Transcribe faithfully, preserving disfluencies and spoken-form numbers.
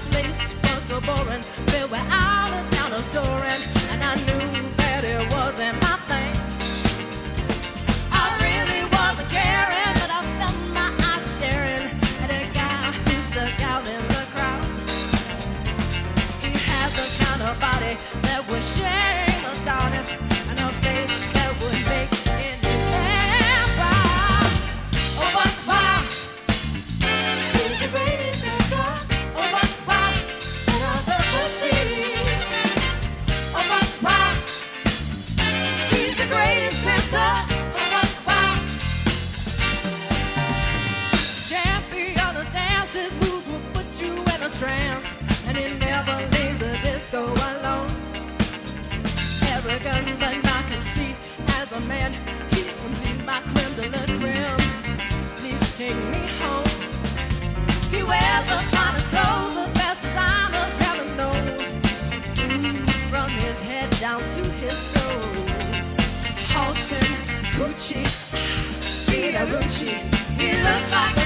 place was so boring, filled with out of town storing, and I knew that it wasn't my thing. I really wasn't caring, but I felt my eyes staring at a guy who stuck out in the crowd. He had the kind of body that would shame a goddess, and a face that would make any man proud. Oh, but wow, he's the greatest dancer. Oh, but wow, that I've ever seen. Oh, but wow, he's the greatest dancer. Oh, but wow, champion of dances, moves will put you in a trance, and he never leaves the disco alone. Arrogant, but I can see as a man, he's complete, my creme de la creme. Please take me home. He wears the finest clothes, the best designers heaven knows. Ooh, from his head down to his toes. Halston, Gucci, Gucci, he looks like